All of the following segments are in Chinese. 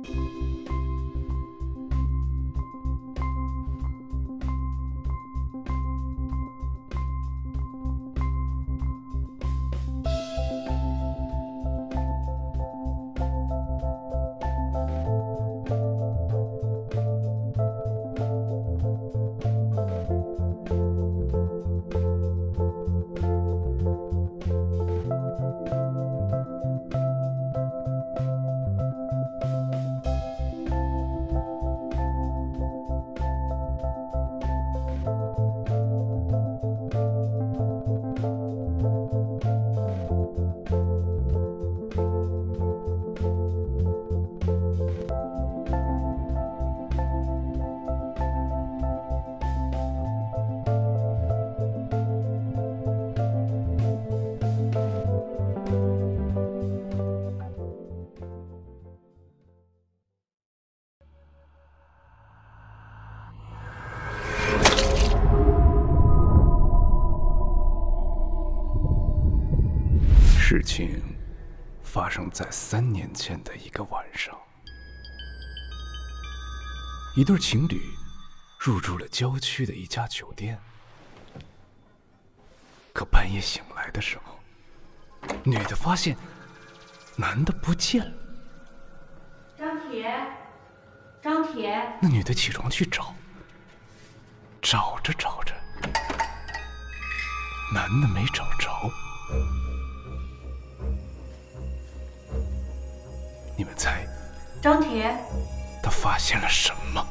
事情发生在3年前的一个晚上，一对情侣入住了郊区的一家酒店。可半夜醒来的时候，女的发现男的不见了。 张铁，张铁！ 那女的起床去找，找着找着，男的没找着。你们猜， 张铁， 他发现了什么？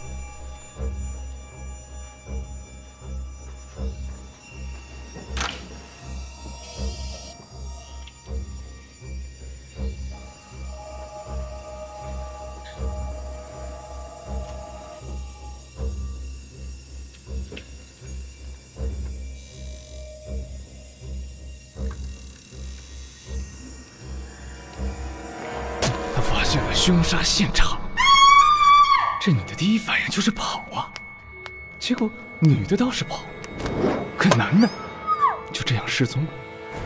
进了凶杀现场，这女的第一反应就是跑啊，结果女的倒是跑，可男的就这样失踪了。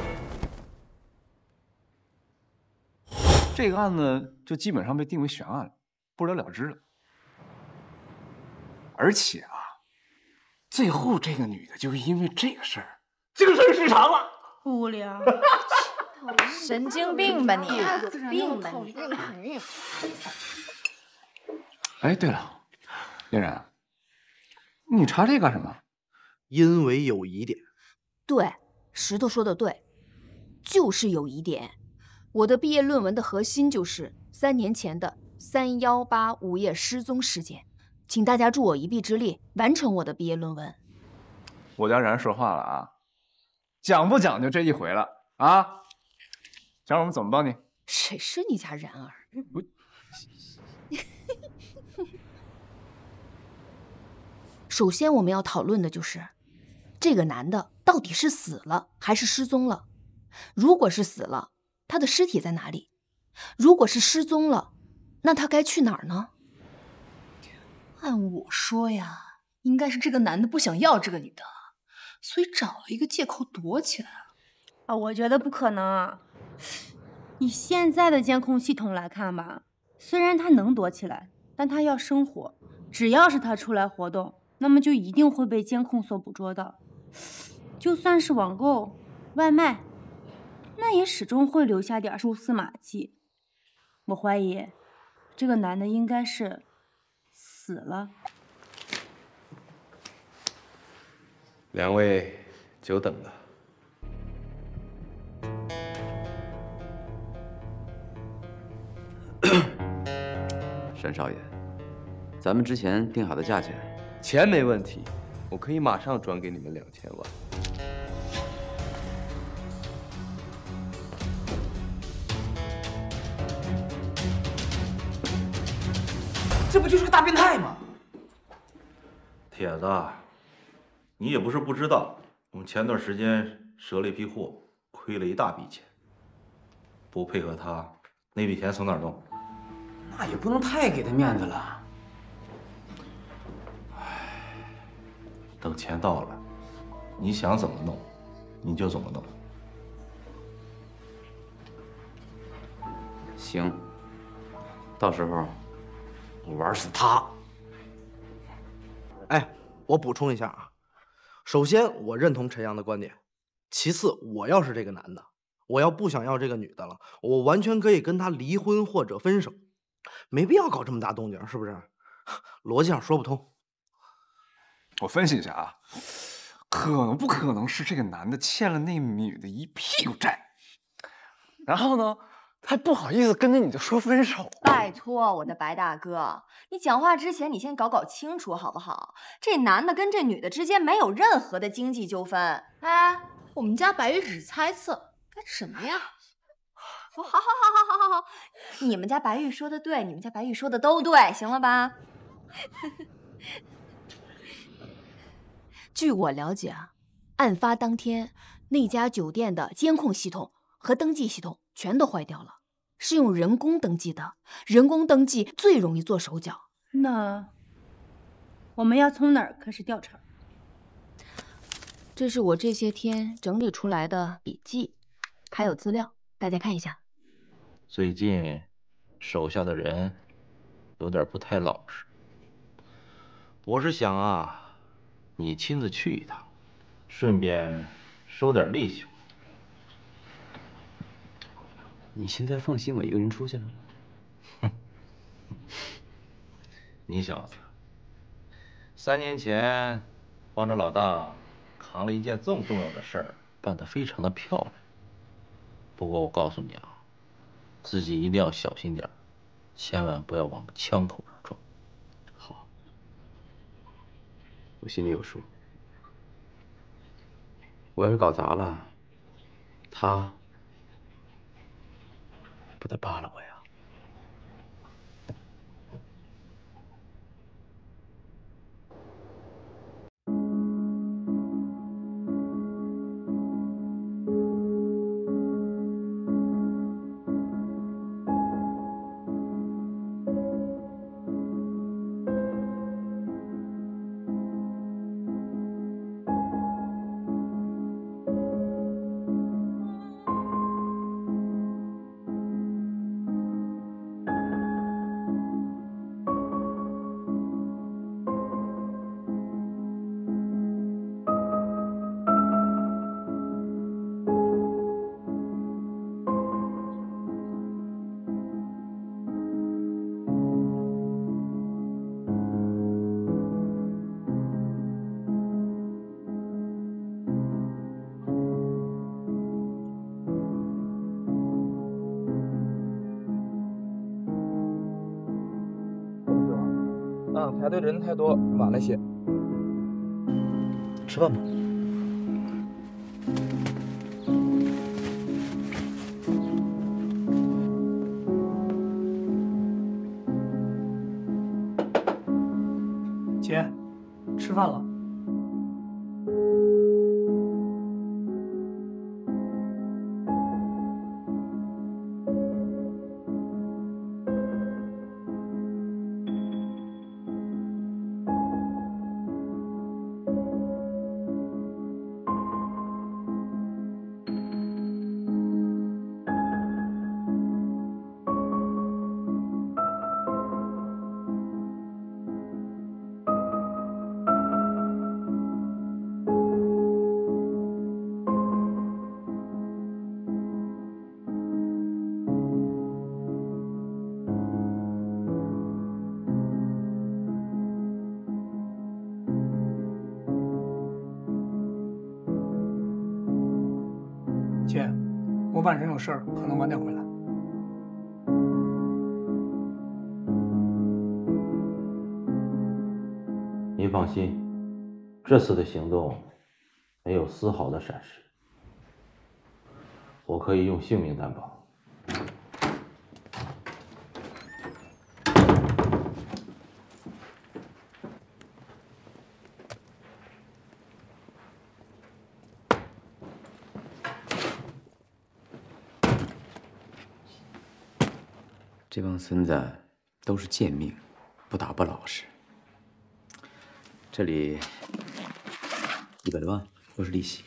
这个案子就基本上被定为悬案了，不了了之了。而且啊，最后这个女的就是因为这个事儿失常了。 无聊。 神经病吧你！ 病吧你！ 哎，对了，嫣然，你查这干什么？ 因为有疑点。 对，石头说的对，就是有疑点。我的毕业论文的核心就是3年前的318午夜失踪事件，请大家助我一臂之力，完成我的毕业论文。 我家然说话了啊，讲不讲究这一回了啊？想让我们怎么帮你？ 谁是你家然儿？首先我们要讨论的就是这个男的到底是死了还是失踪了。如果是死了，他的尸体在哪里？如果是失踪了，那他该去哪儿呢？ 按我说呀，应该是这个男的不想要这个女的，所以找了一个借口躲起来了。 啊，我觉得不可能。以现在的监控系统来看吧，虽然他能躲起来，但他要生活，只要是他出来活动，那么就一定会被监控所捕捉到。就算是网购、外卖，那也始终会留下点蛛丝马迹。我怀疑，这个男的应该是死了。 2位久等了。 单少爷，咱们之前定好的价钱， 钱没问题，我可以马上转给你们2000万。 这不就是个大变态吗？ 铁子，你也不是不知道，我们前段时间赊了一批货，亏了一大笔钱。不配合他，那笔钱从哪儿弄？ 那也不能太给他面子了。 等钱到了，你想怎么弄，你就怎么弄。 行， 到时候我玩死他。 哎，我补充一下啊，首先我认同陈阳的观点，其次我要是这个男的，我要不想要这个女的了，我完全可以跟她离婚或者分手，没必要搞这么大动静，是不是？逻辑上说不通。 我分析一下啊，不可能是这个男的欠了那女的一屁股债，然后呢，他还不好意思跟那女的说分手。 拜托，我的白大哥，你讲话之前你先搞清楚好不好？这男的跟这女的之间没有任何的经济纠纷。 哎，我们家白玉只是猜测，干什么呀？ 好，你们家白玉说的对，你们家白玉说的都对，行了吧？ 据我了解啊，案发当天那家酒店的监控系统和登记系统全都坏掉了，是用人工登记的。人工登记最容易做手脚。 那我们要从哪儿开始调查？ 这是我这些天整理出来的笔记，还有资料，大家看一下。 最近手下的人有点不太老实，我是想啊，你亲自去一趟，顺便收点利息。 你现在放心我一个人出去了？ 哼，你小子3年前帮着老大扛了一件这么重要的事儿，办得非常的漂亮。不过我告诉你啊，自己一定要小心点，千万不要往枪口上撞。 好，我心里有数。我要是搞砸了，他不得扒了我呀？ 排队人太多，晚了些。 吃饭吧。 姐，吃饭了。姐，我晚上有事儿，可能晚点回来。 您放心，这次的行动没有丝毫的闪失，我可以用性命担保。 这帮孙子都是贱命，不打不老实。这里100多万都是利息。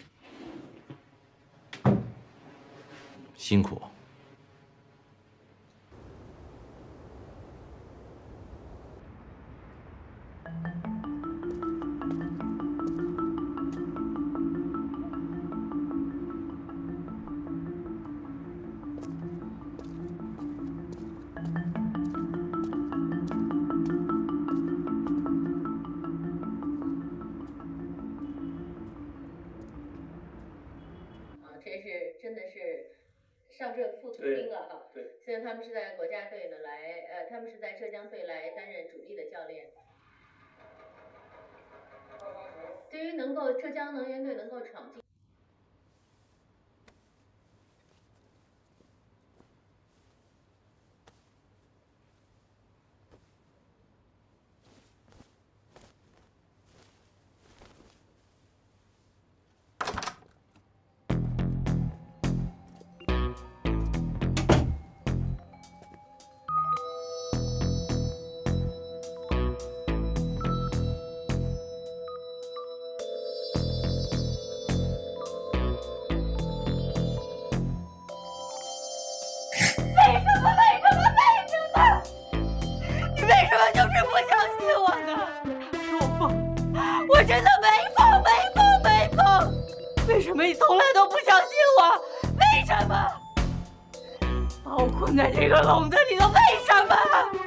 辛苦。 学是真的是上阵复出兵了哈。对，现在他们是在国家队呢他们是在浙江队来担任主力的教练。对于浙江能源队能够闯进。 我真的没疯！为什么你从来都不相信我？为什么？把我困在这个笼子里头，为什么？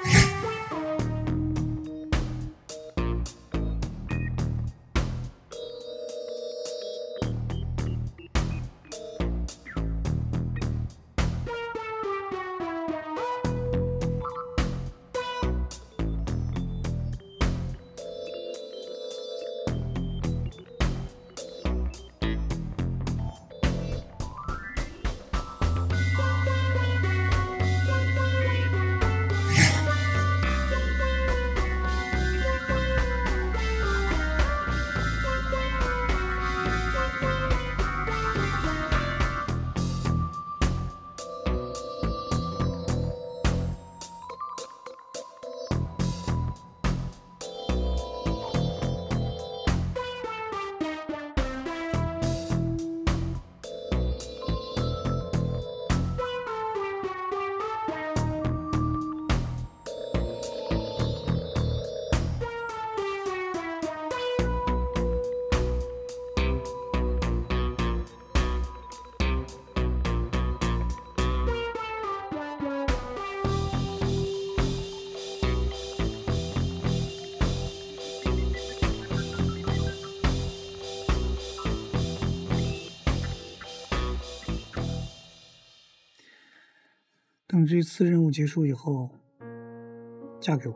等这次任务结束以后，嫁给我。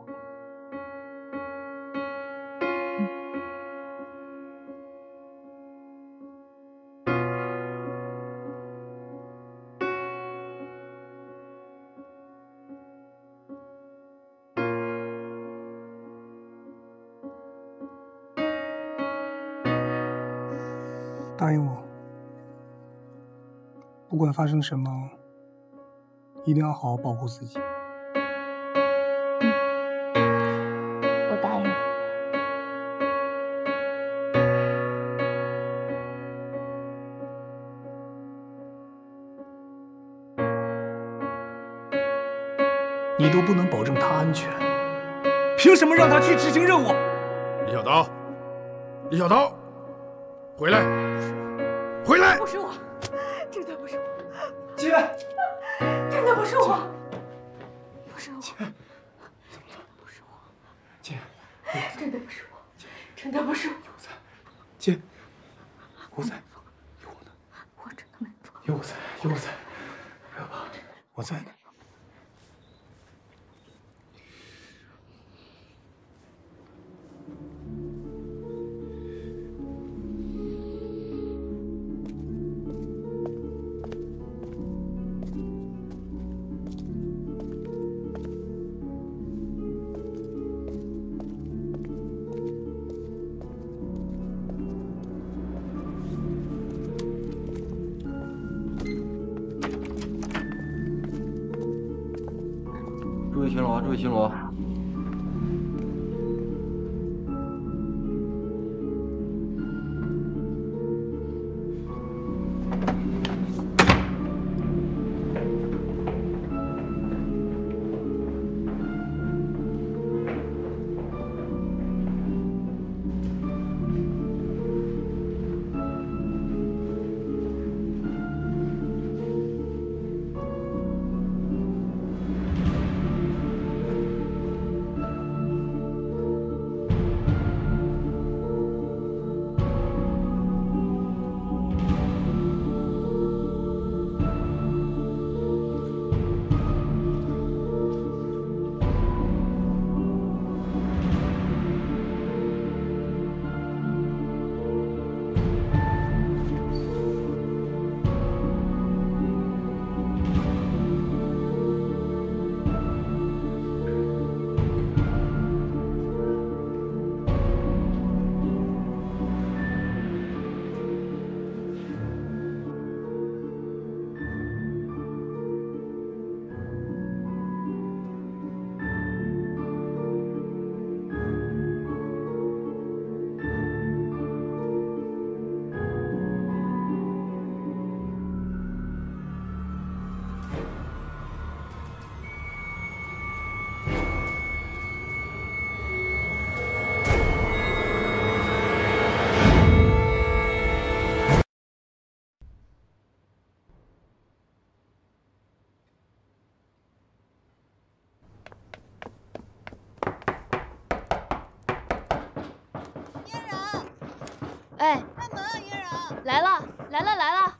答应我，不管发生什么，一定要好好保护自己。 我答应你。 你都不能保证他安全，凭什么让他去执行任务？ 李小刀，李小刀，回来，回来！ 不是我，真的不是我。 姐， 真的不是我，不是我， 姐， 不是我， 姐， 真的不是我，真的不是我。 姐，我在，有我呢。 我真的没疯。 有我在，有我在，不要怕，我在呢。 注意巡逻，注意巡逻。 来了，来了，来了！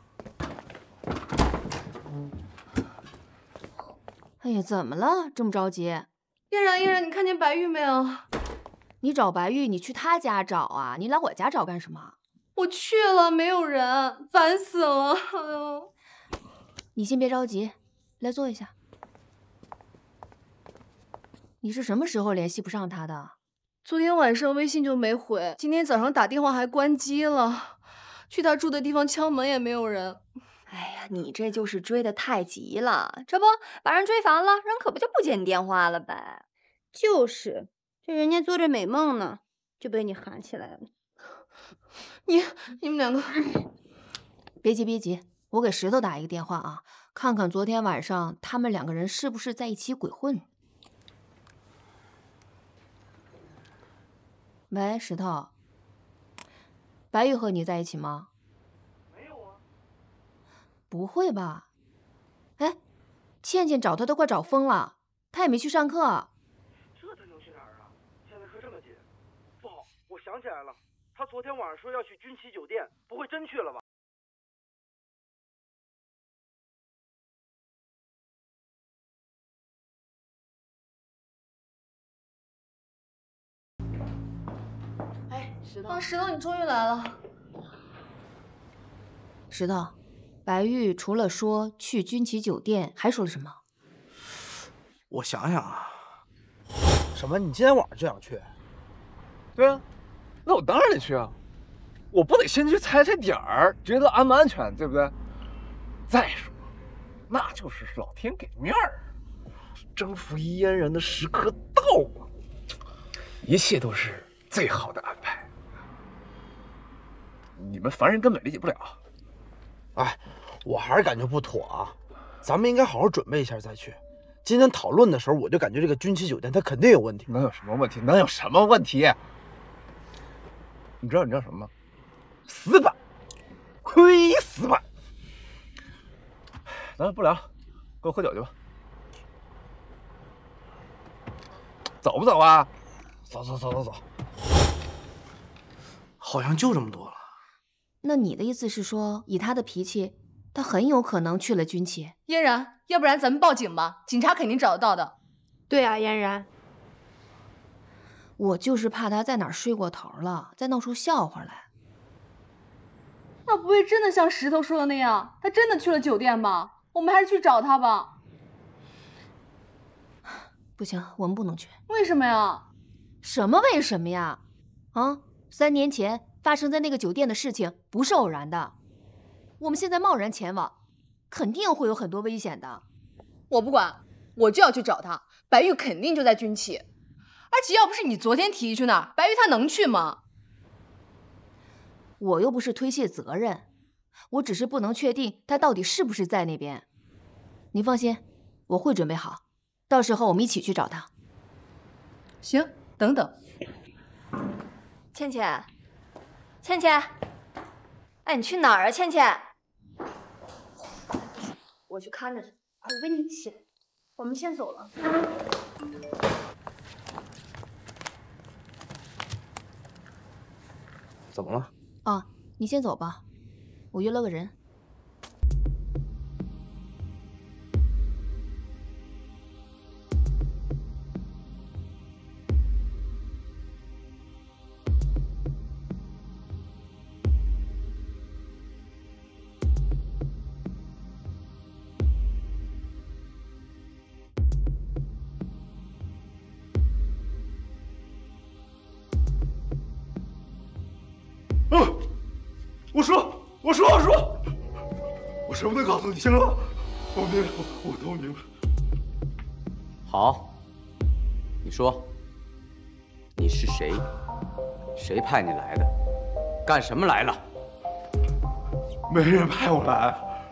哎呀，怎么了？这么着急？ 嫣然，嫣然，你看见白玉没有？ 你找白玉，你去他家找啊？你来我家找干什么？ 我去了，没有人，烦死了！哎呦， 你先别着急，来坐一下。你是什么时候联系不上他的？ 昨天晚上微信就没回，今天早上打电话还关机了，去他住的地方敲门也没有人。 哎呀，你这就是追得太急了，这不把人追烦了，人可不就不接你电话了呗？ 就是，这人家做着美梦呢，就被你喊起来了。 你们两个， 别急别急，我给石头打一个电话啊，看看昨天晚上他们两个人是不是在一起鬼混。喂，石头，白玉和你在一起吗？没有啊。不会吧？哎，倩倩找他都快找疯了，他也没去上课。 这他能去哪儿啊？现在课这么紧。不好，我想起来了，他昨天晚上说要去军旗酒店，不会真去了吧？ 石头，你终于来了。 石头，白玉除了说去军旗酒店，还说了什么？ 我想想啊，什么？你今天晚上就想去？ 对啊，那我当然得去啊！我不得先去踩踩点儿，觉得安不安全，对不对？再说，那就是老天给面儿，征服嫣然的时刻到了，一切都是最好的安排。你们凡人根本理解不了。 哎，我还是感觉不妥啊，咱们应该好好准备一下再去。今天讨论的时候，我就感觉这个军旗酒店它肯定有问题。 能有什么问题？能有什么问题？你知道什么吗？死板，亏死板。咱不聊了，跟我喝酒去吧。走不走啊？走。 好像就这么多了。 那你的意思是说，以他的脾气，他很有可能去了军旗？ 嫣然，要不然咱们报警吧，警察肯定找得到的。 对啊，嫣然， 我就是怕他在哪儿睡过头了，再闹出笑话来。 那不会真的像石头说的那样，他真的去了酒店吧？我们还是去找他吧。 不行，我们不能去。 为什么呀？ 什么为什么呀？啊，3年前发生在那个酒店的事情不是偶然的，我们现在贸然前往，肯定会有很多危险的。 我不管，我就要去找他。白玉肯定就在军旗，而且要不是你昨天提议去那儿，白玉他能去吗？ 我又不是推卸责任，我只是不能确定他到底是不是在那边。你放心，我会准备好，到时候我们一起去找他。 行，等等。 倩倩，哎，你去哪儿啊，倩倩？我去看着他。 我跟你一起，我们先走了。 怎么了？ 啊，你先走吧，我约了个人。 我什么都告诉你，行了？我明白，我都明白。 好，你说，你是谁？谁派你来的？干什么来了？ 没人派我来，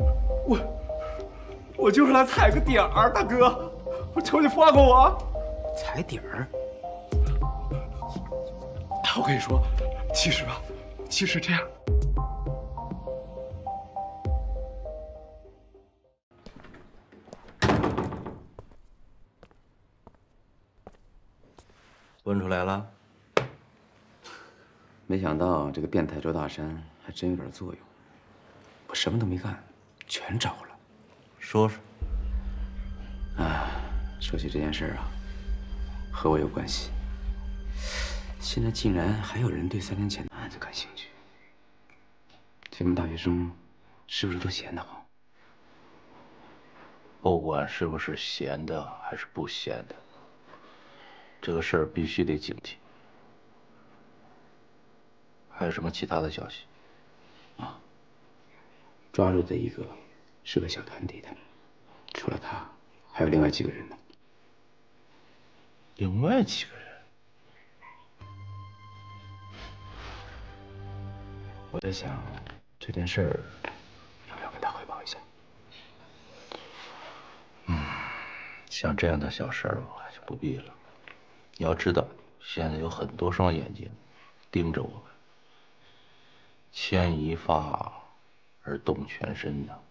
我就是来踩个点儿，大哥，我求你放过我。 踩点儿？ 我跟你说，其实这样。 问出来了？ 没想到这个变态周大山还真有点作用。 我什么都没干，全招了。 说说。 啊，说起这件事啊，和我有关系。现在竟然还有人对3年前的案子感兴趣，这帮大学生是不是都闲得慌？ 不管是不是闲的还是不闲的，这个事儿必须得警惕。还有什么其他的消息？ 啊，抓住的一个是个小团体的，除了他，还有另外几个人呢。 另外几个人？ 我在想，这件事儿要不要跟他汇报一下？ 像这样的小事儿吧，就不必了。你要知道，现在有很多双眼睛盯着我们，牵一发而动全身的。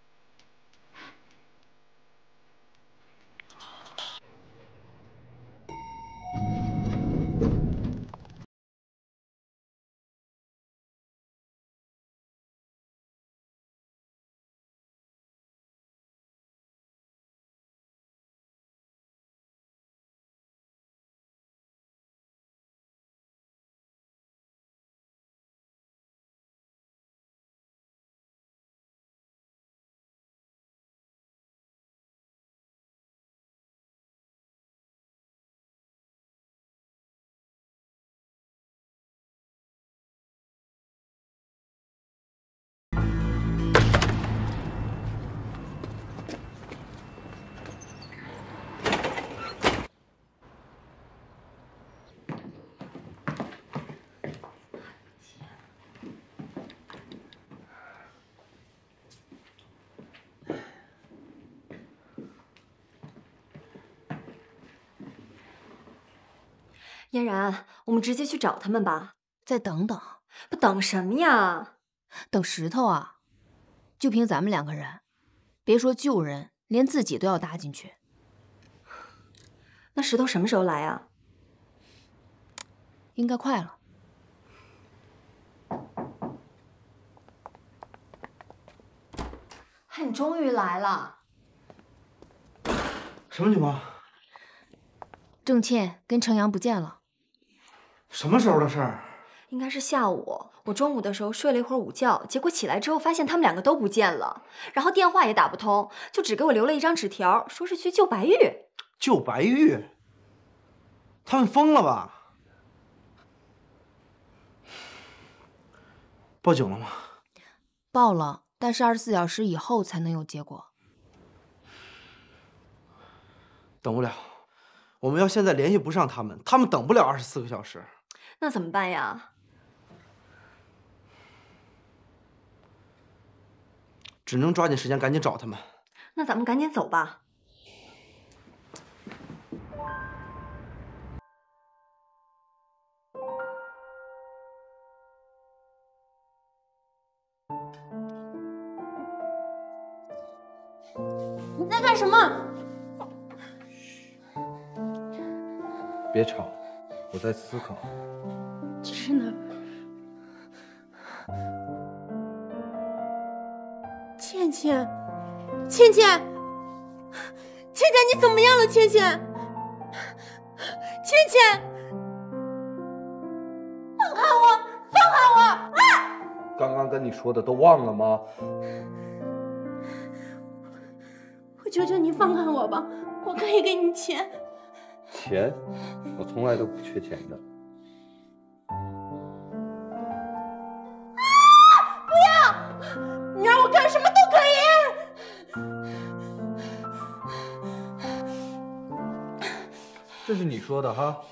嫣然，我们直接去找他们吧。 再等等。 不等什么呀？ 等石头啊！就凭咱们2个人，别说救人，连自己都要搭进去。 那石头什么时候来啊？ 应该快了。 你终于来了。 什么情况？ 郑倩跟程阳不见了。 什么时候的事儿？ 应该是下午，我中午的时候睡了一会儿午觉，结果起来之后发现他们2个都不见了，然后电话也打不通，就只给我留了一张纸条，说是去救白玉。 救白玉？他们疯了吧？报警了吗？ 报了，但是24小时以后才能有结果。 等不了，我们要现在联系不上他们，他们等不了24个小时。 那怎么办呀？ 只能抓紧时间赶紧找他们。 那咱们赶紧走吧。 你在干什么？ 别吵，我在思考。 这是哪儿？倩倩，倩倩，倩倩，你怎么样了？倩倩，倩倩，放开我，放开我！啊！ 刚刚跟你说的都忘了吗？ 我求求你放开我吧，我可以给你钱。 钱，我从来都不缺钱的。 不要！你让我干什么都可以。 这是你说的哈。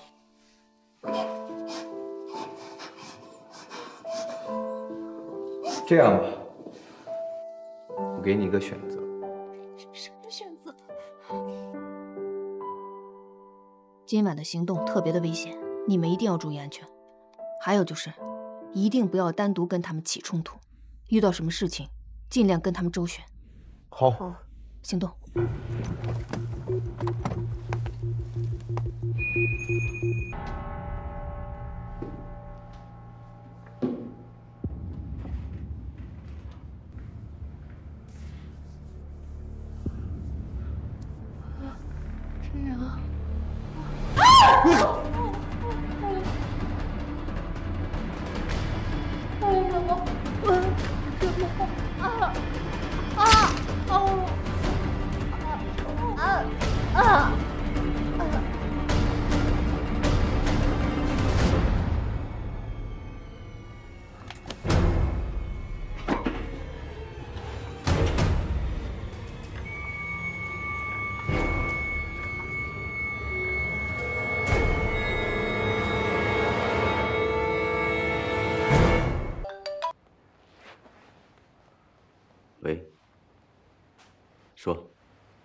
这样吧，我给你一个选择。 什么选择？ 今晚的行动特别的危险，你们一定要注意安全。还有就是，一定不要单独跟他们起冲突，遇到什么事情，尽量跟他们周旋。 好， 行动。 喂，说。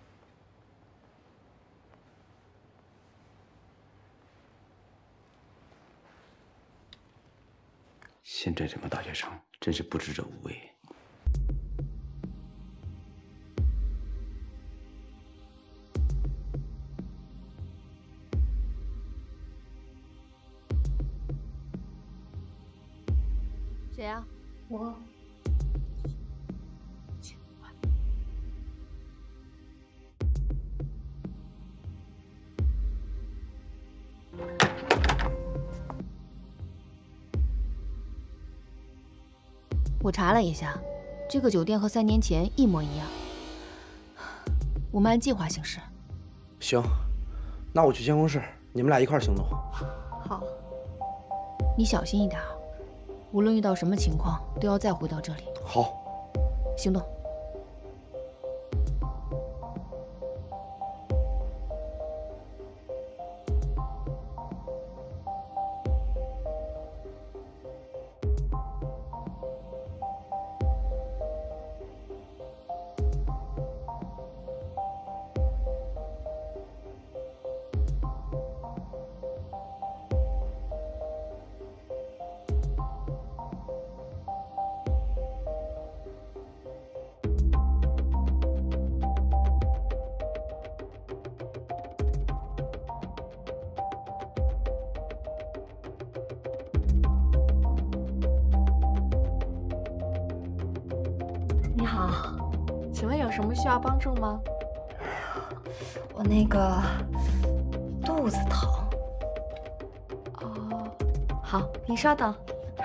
现在这帮大学生真是不知者无畏。 谁啊？ 我。 我查了一下，这个酒店和3年前一模一样。我们按计划行事。 行，那我去监控室，你们俩一块儿行动。 好，你小心一点，无论遇到什么情况，都要再回到这里。 好， 行动。 你好，请问有什么需要帮助吗？我那个肚子疼。哦，好，您稍等。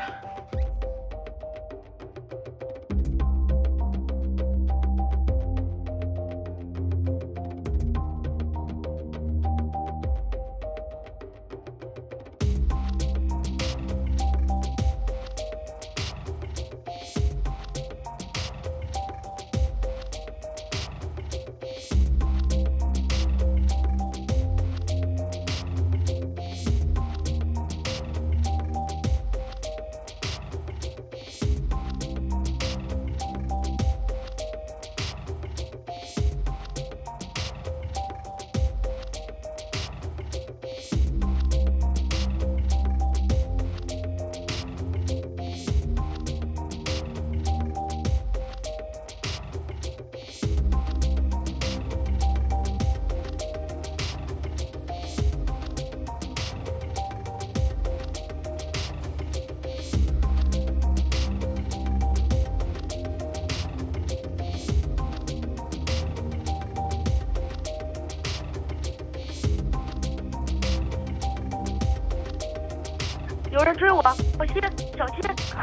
有人追我，小心，小心！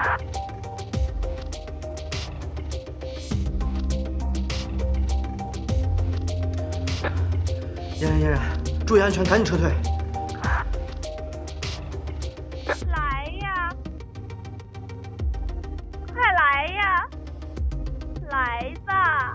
嫣然，注意安全，赶紧撤退！ 来呀，快来呀，来吧！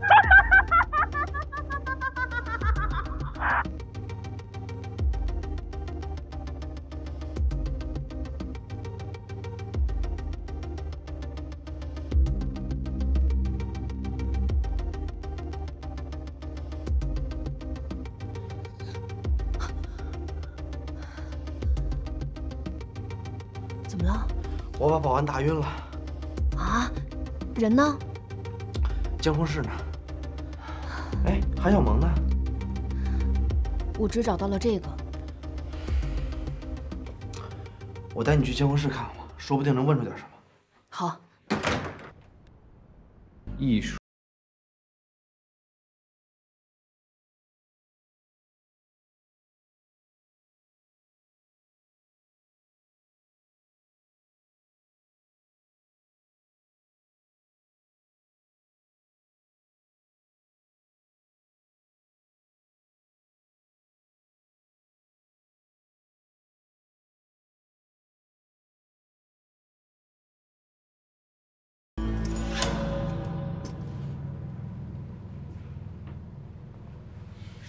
怎么了？ 我把保安打晕了。 啊？人呢？ 监控室呢？哎，韩小萌呢？ 我只找到了这个。 我带你去监控室看看吧，说不定能问出点什么。 好。 艺术。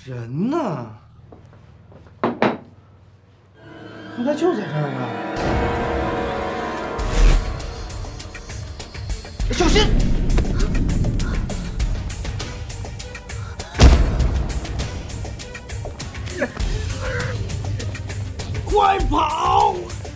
人呢？刚才就在这儿啊！小心！快跑！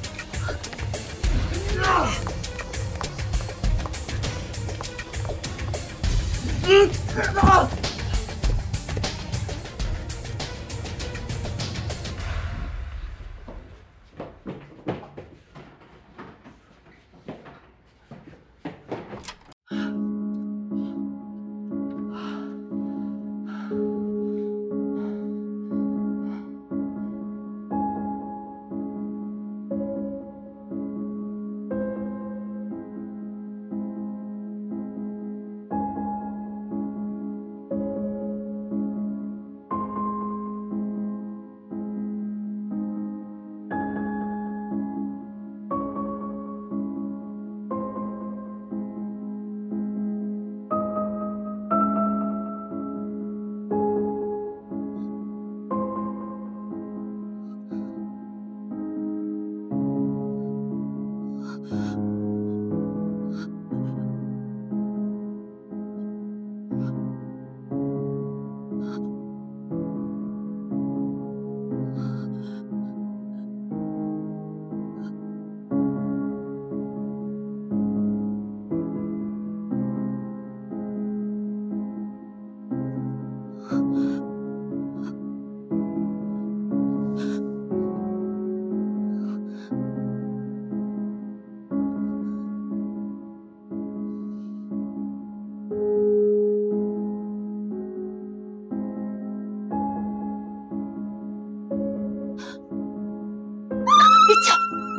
别叫！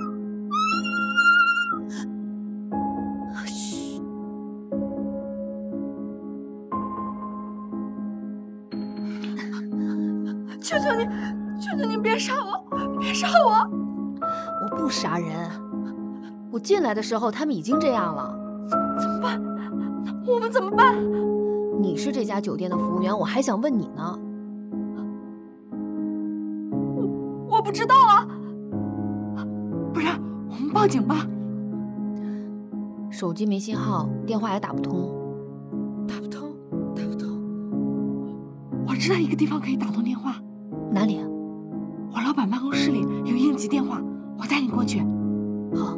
嘘！求求你，求求你别杀我，别杀我！ 我不杀人，我进来的时候他们已经这样了。 怎么办？我们怎么办？ 你是这家酒店的服务员，我还想问你呢。 我不知道啊。不然我们报警吧。 手机没信号，电话也打不通。 打不通。我知道一个地方可以打通电话。 哪里？ 我老板办公室里有应急电话，我带你过去。 好。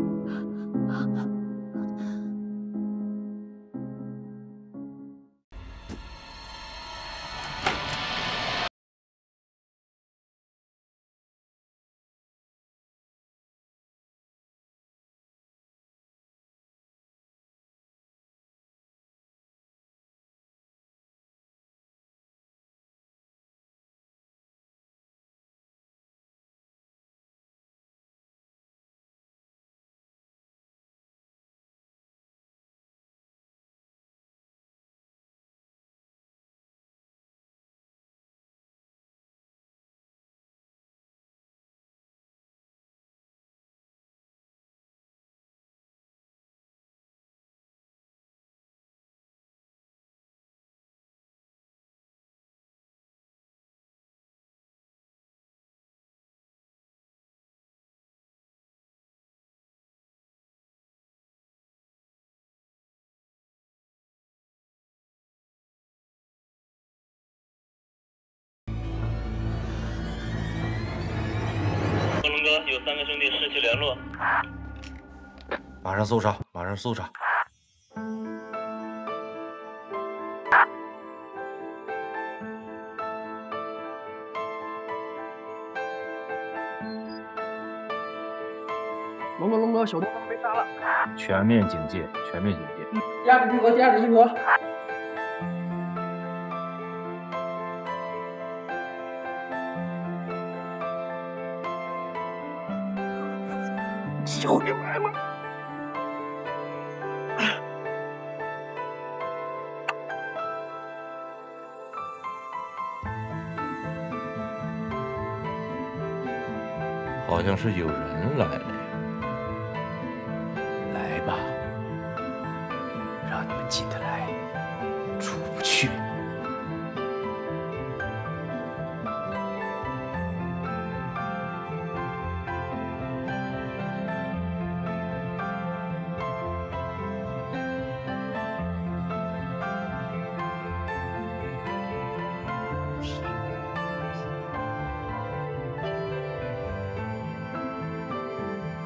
贺龙哥，有3个兄弟失去联络。 马上搜查，马上搜查。 龙哥，小东方被杀了。 全面警戒，全面警戒。 加紧集合，加紧集合。 兄弟来了！ 好像是有人来了。 来吧，让你们进得来，出不去。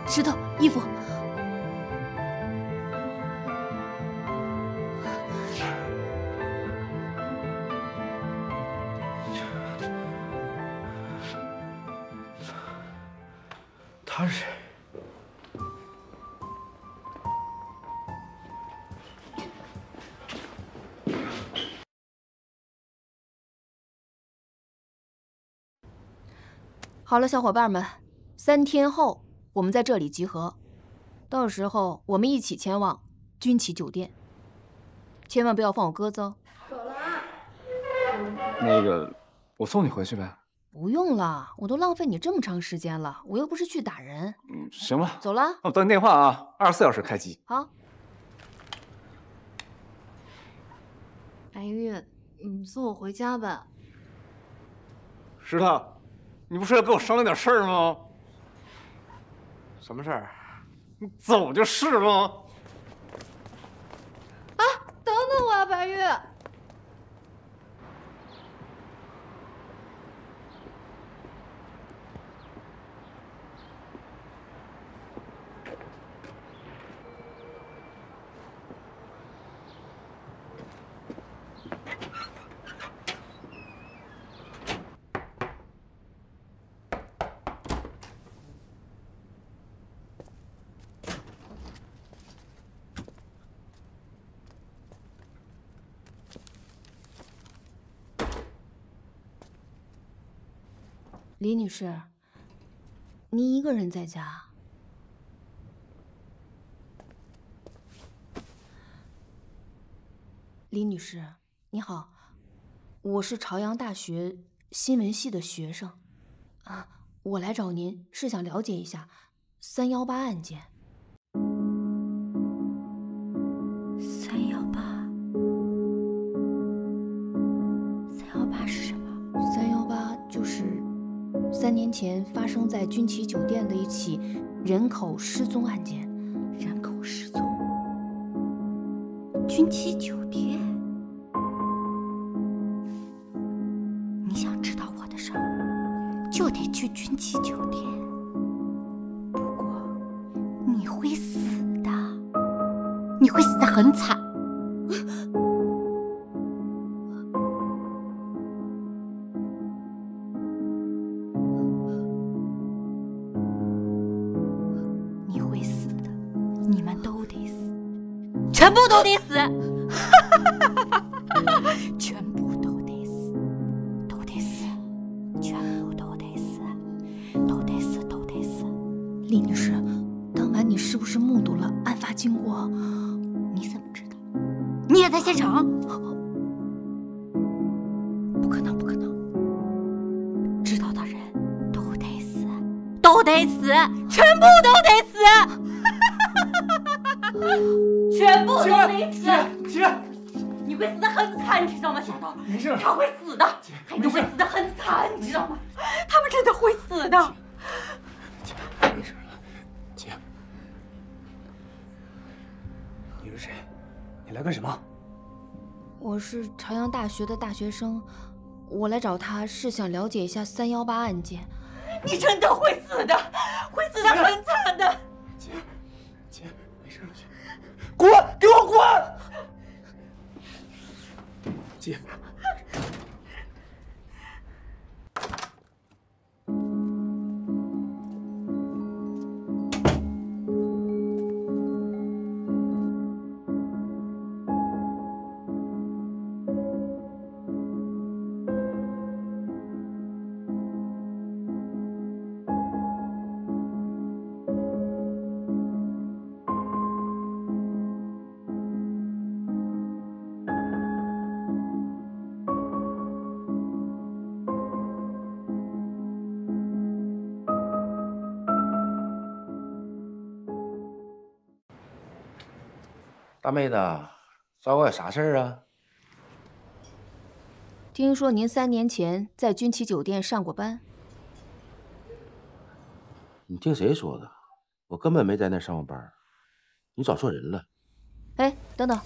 石头，衣服。 他是谁？ 好了，小伙伴们，3天后我们在这里集合，到时候我们一起前往军旗酒店，千万不要放我鸽子哦。 走了啊。 那个，我送你回去呗。 不用了，我都浪费你这么长时间了，我又不是去打人。 行吧， 走了。 那我等你电话啊，24小时开机。 好。 白玉，你送我回家吧。 石头，你不是要跟我商量点事儿吗？ 什么事儿？ 你走就是吗？ 啊，等等我啊，白玉。 李女士，您一个人在家？李女士，你好，我是朝阳大学新闻系的学生，我来找您是想了解一下318案件。 318是什么 ？318就是3年前发生在军旗酒店的一起人口失踪案件。 人口失踪？军旗酒店？你想知道我的事儿，就得去军旗酒店。不过你会死的，你会死得很惨。全部都得死，全部都得死，都得死，全部都得死，都得死，都得死。 李女士，当晚你是不是目睹了案发经过？ 你怎么知道？你也在现场？不可能，不可能！知道的人都得死，都得死，全部都得死。全部都得死！ 姐， 你会死得很惨，你知道吗，小豆？ 没事， 他会死的，你会死得很惨，你知道吗？他们真的会死的。 姐，没事了，姐，你是谁？你来干什么？ 我是朝阳大学的大学生，我来找他是想了解一下318案件。 你真的会死的，会死得很惨的。 姐，没事了，姐。滚！给我滚！姐。 大妹子，找我有啥事儿啊？ 听说您3年前在军旗酒店上过班。 你听谁说的？我根本没在那上过班，你找错人了。 哎，等等，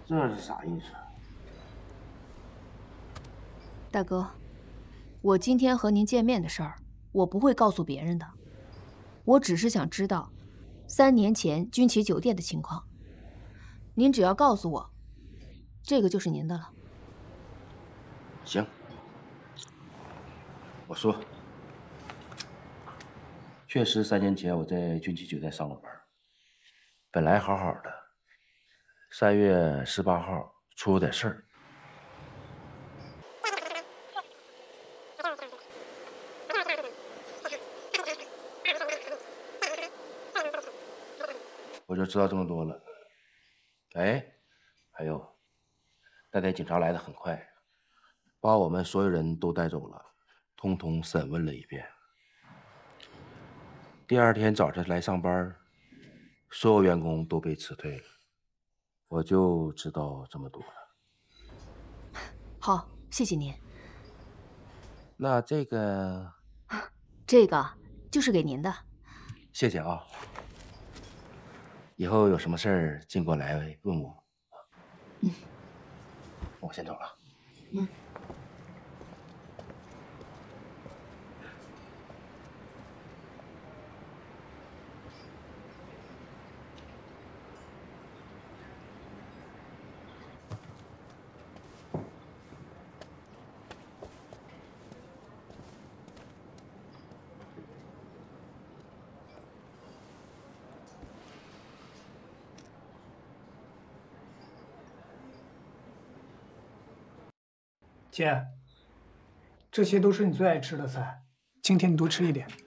这是啥意思？ 大哥，我今天和您见面的事儿，我不会告诉别人的。我只是想知道3年前军旗酒店的情况。您只要告诉我，这个就是您的了。 行，我说，确实3年前我在军旗酒店上了班，本来好好的，3月18号出了点事儿。我就知道这么多了。哎，还有，那天警察来的很快，把我们所有人都带走了，通通审问了一遍。第2天早晨来上班，所有员工都被辞退了。我就知道这么多了。 好，谢谢您。 那这个就是给您的。 谢谢啊。以后有什么事儿尽管来问我。我先走了。 姐，这些都是你最爱吃的菜，今天你多吃一点。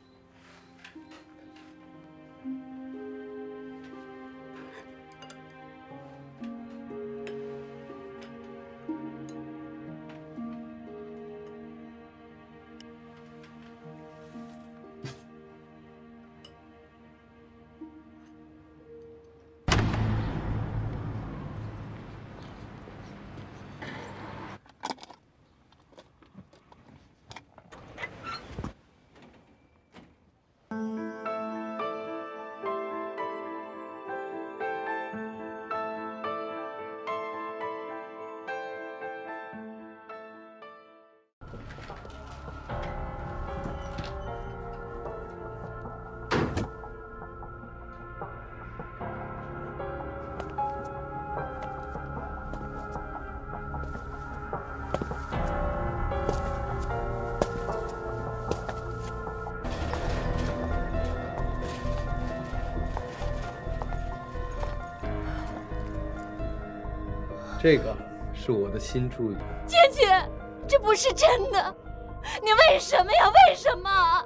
这个是我的新助理。 芊芊，这不是真的，你为什么呀？为什么？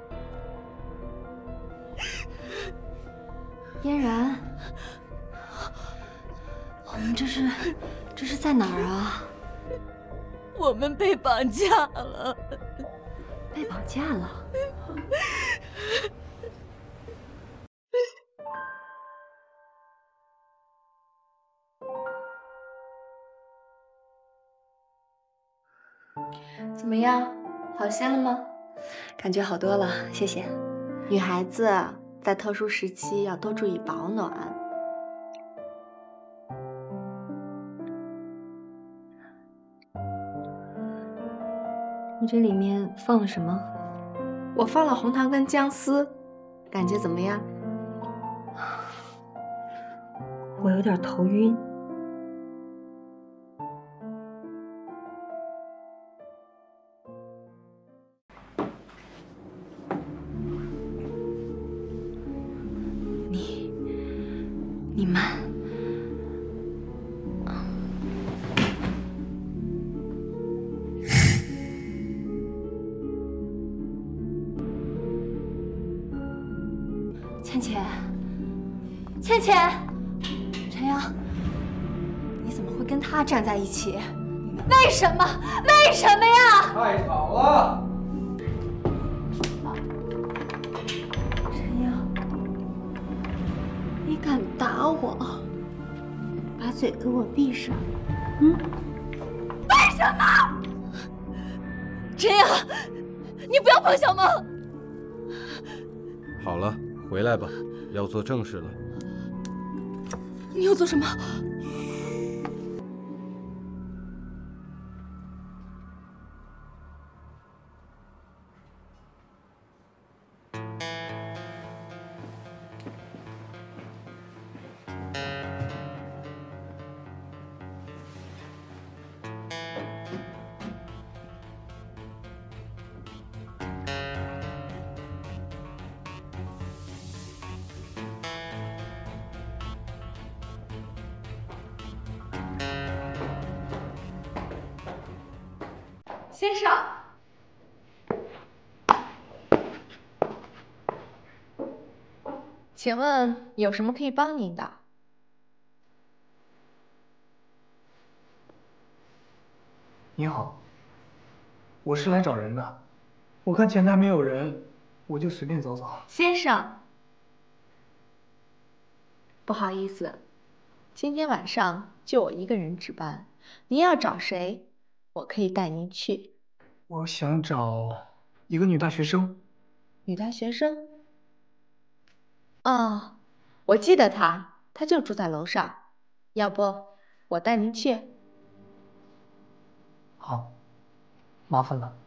嫣然，我们这是在哪儿啊？ 我们被绑架了。 被绑架了？怎么样，好些了吗？感觉好多了，谢谢。女孩子在特殊时期要多注意保暖。你这里面放了什么？我放了红糖跟姜丝，感觉怎么样？我有点头晕。你们，芊芊，芊芊，陈阳，你怎么会跟他站在一起？为什么？为什么呀？ 太吵了！ 陈阳，你敢打我？把嘴给我闭上！ 为什么？陈阳，你不要碰小梦！ 好了，回来吧，要做正事了。 你要做什么？ 先生。请问有什么可以帮您的？ 你好，我是来找人的。我看前台没有人，我就随便走走。 先生，不好意思，今天晚上就我一个人值班。您要找谁，我可以带您去。 我想找一个女大学生。 女大学生？哦，我记得她就住在楼上。要不我带您去？ 好，麻烦了。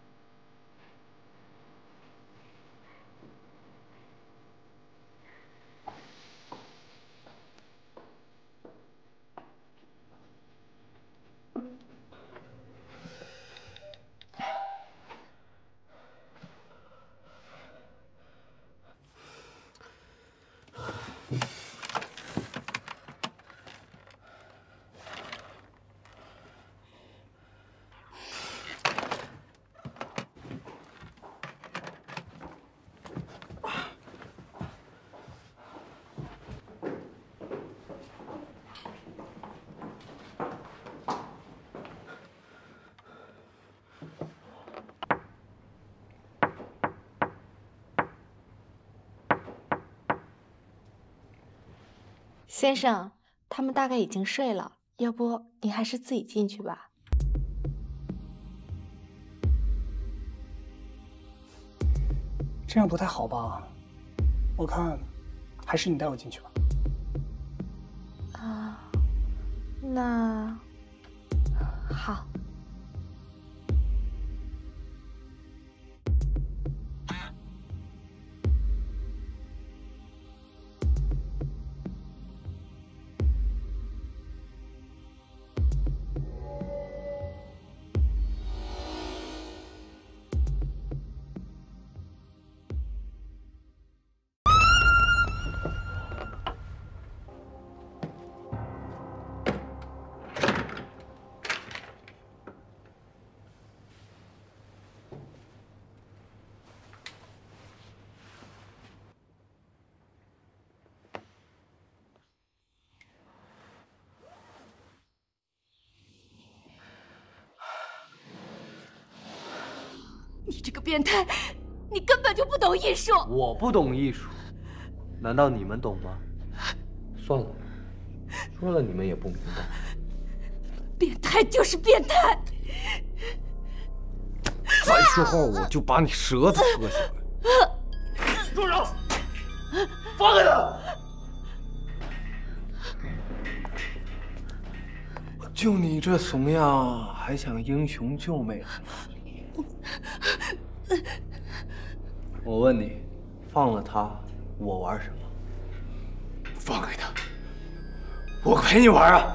先生，他们大概已经睡了，要不你还是自己进去吧。 这样不太好吧？我看还是你带我进去吧。 啊，那好。 你这个变态，你根本就不懂艺术。 我不懂艺术，难道你们懂吗？算了，说了你们也不明白。 变态就是变态。 再说话我就把你舌头割下来！ 住手！放开他！ 就你这怂样，还想英雄救美？我问你，放了他，我玩什么？ 放开他，我陪你玩啊！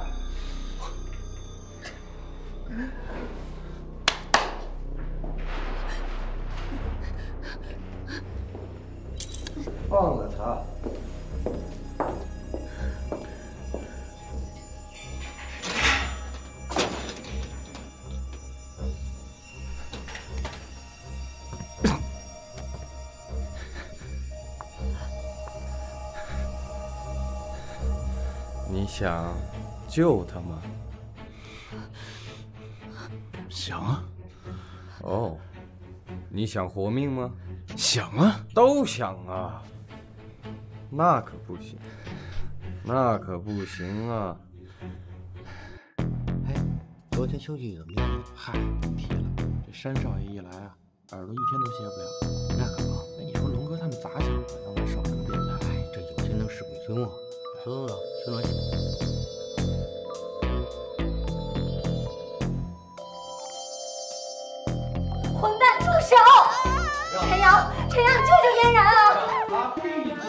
放了他。 你想救他吗？ 想啊。 哦，你想活命吗？ 想啊， 都想啊。那可不行，那可不行啊！ 哎，昨天休息怎么样？嗨，别提了，这山少爷一来啊，耳朵一天都歇不了。那可不，那你说龙哥他们咋想的，让咱少这个变态？哎，这有钱能使鬼推磨。走走走，去暖气。 混蛋，住手！陈阳，陈阳，救救嫣然啊！ 他闭嘴！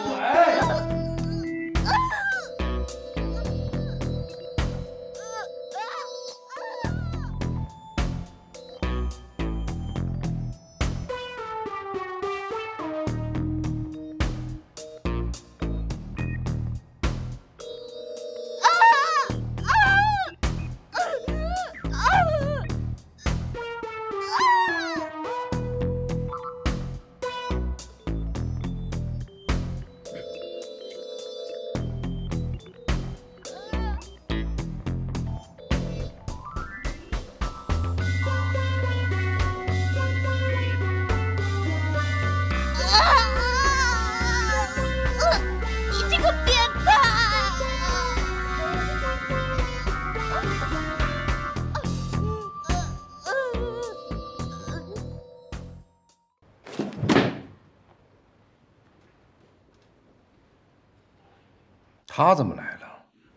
他怎么来了？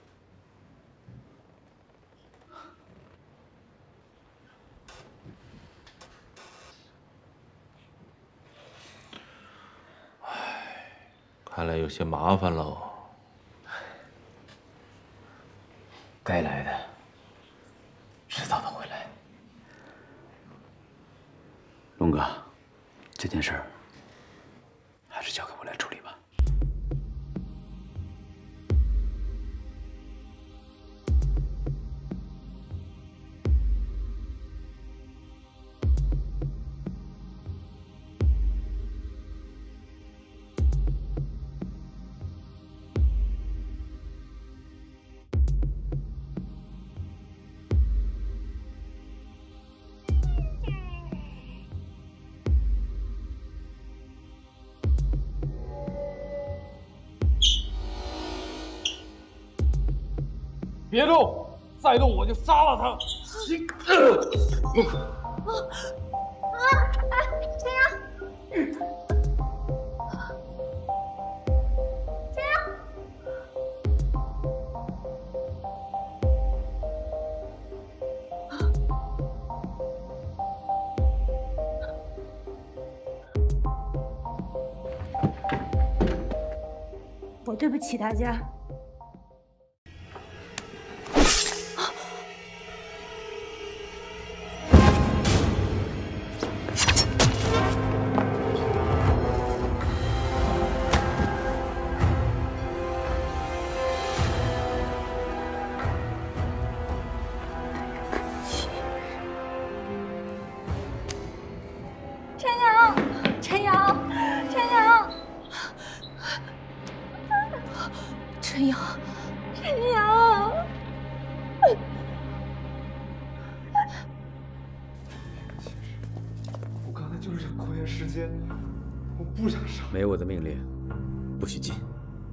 看来有些麻烦喽。 该来的，迟早的会来。龙哥，这件事儿还是交给我来处理吧。 别动！再动我就杀了他！ 陈阳，陈阳， 我对不起大家。 没我的命令，不许进。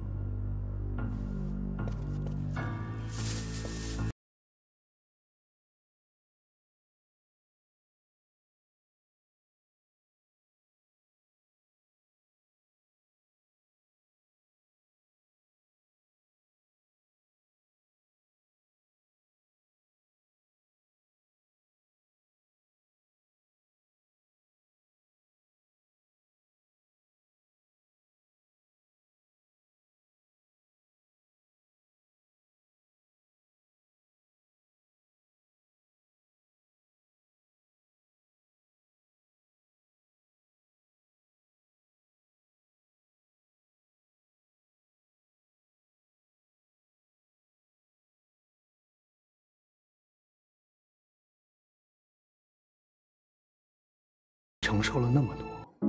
承受了那么多，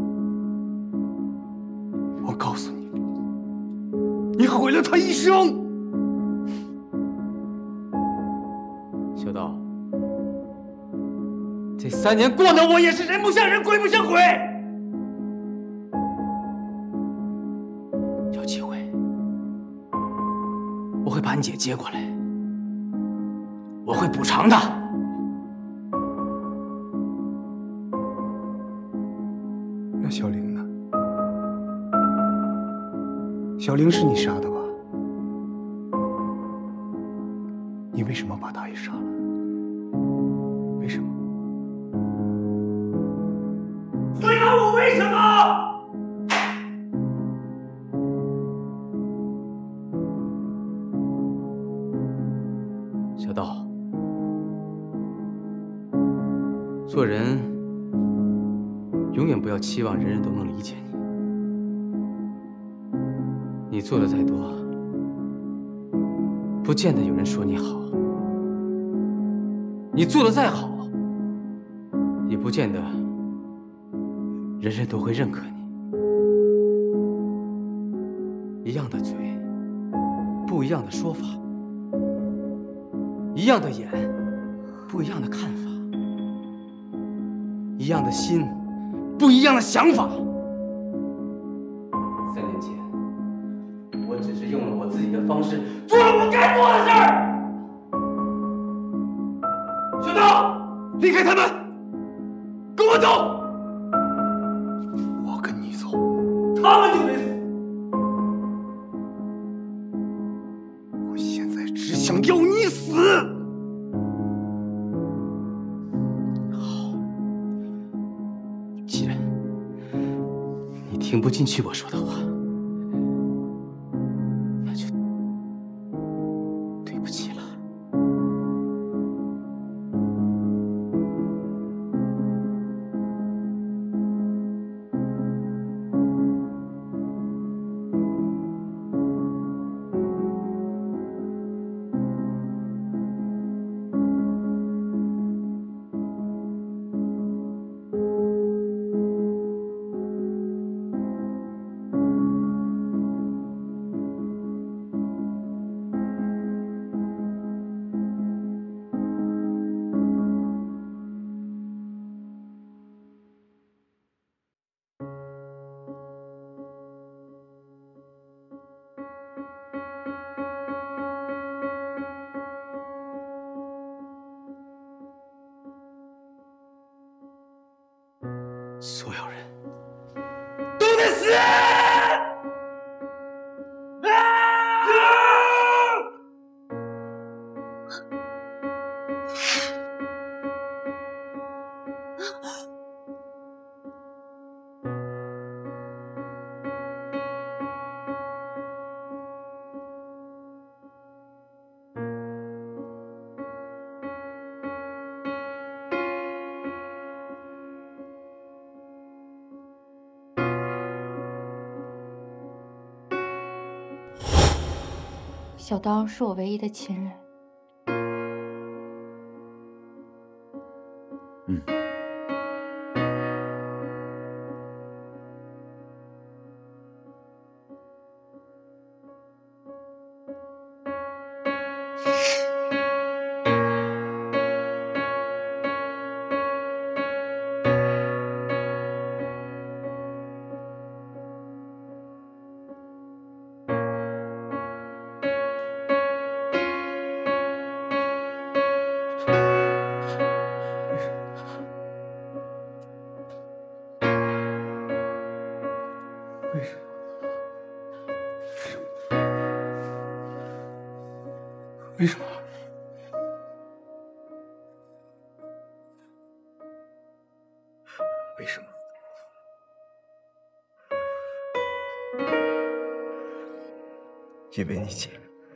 我告诉你，你毁了他一生。 小道，这3年过的我也是人不像人，鬼不像鬼。有机会，我会把你姐接过来，我会补偿她。 那小玲呢？小玲是你杀的吧？你为什么把她也杀了？为什么？ 回答我为什么？ 小道，做人永远不要期望人人都能理解你。你做的再多，不见得有人说你好；你做的再好，也不见得人人都会认可你。一样的嘴，不一样的说法；一样的眼，不一样的看法；一样的心，不一样的想法。3年前，我只是用了我自己的方式，做了我该做的事儿。小道，离开他们，跟我走。 我跟你走， 他们就得死。 听不进去我说的话，那就对不起了。所有人都得死！ 小刀是我唯一的亲人。 为什么？为什么？为什么？因为你姐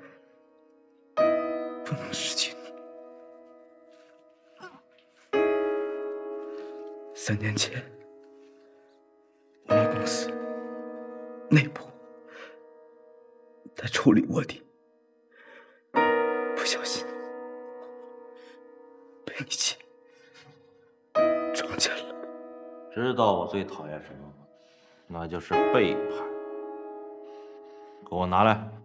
不能失去你。3年前，我们公司内部在处理卧底，不小心被你姐撞见了。 知道我最讨厌什么吗？那就是背叛。给我拿来，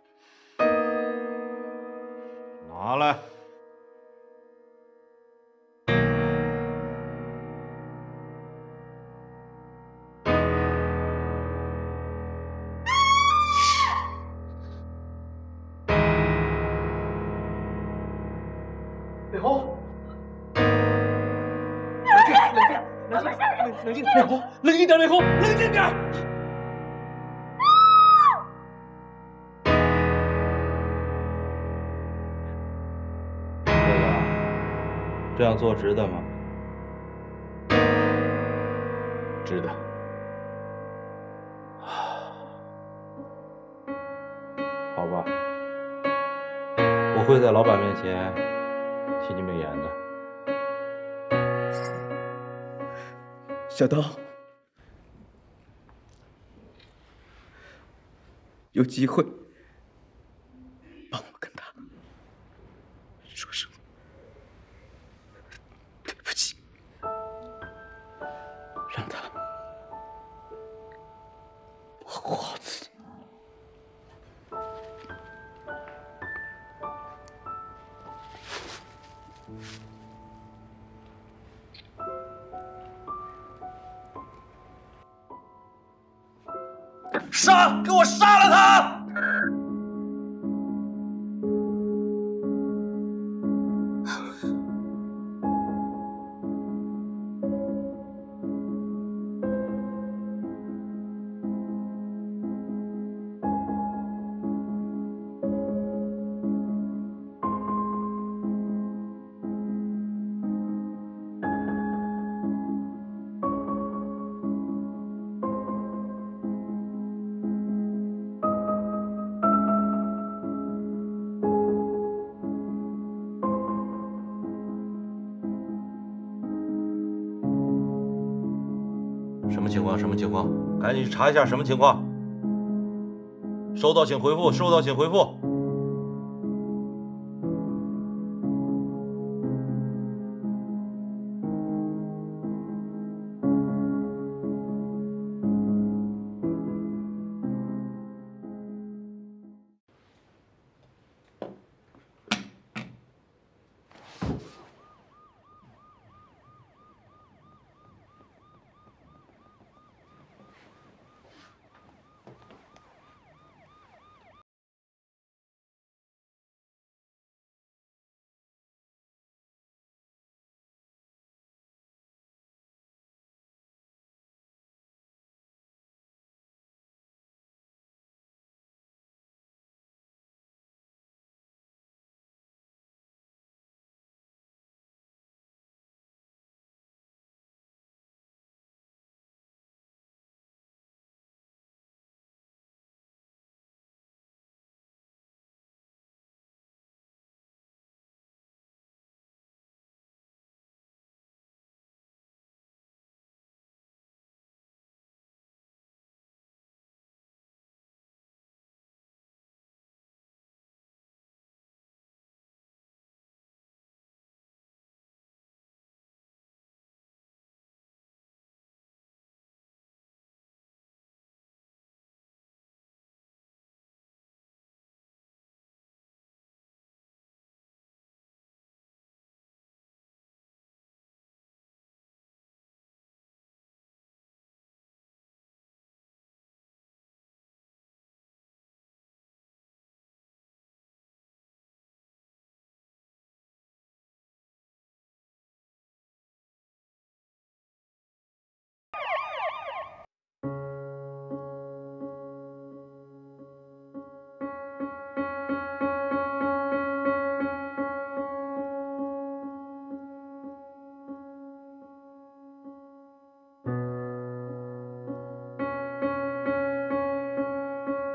拿来。 美红， 冷静，美红，冷静点，美红，冷静点。 这样做值得吗？ 值得。 好吧，我会在老板面前替你美颜的。 小刀，有机会帮我跟他说声对不起，让他保护好自己。 杀！给我杀了他！ 么情况？什么情况？赶紧去查一下什么情况。收到，请回复。收到，请回复。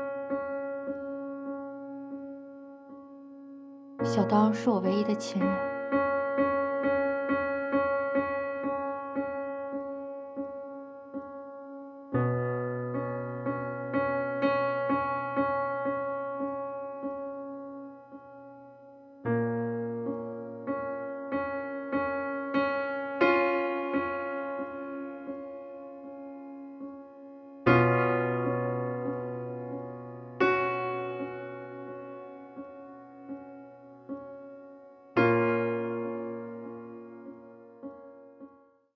小刀是我唯一的亲人。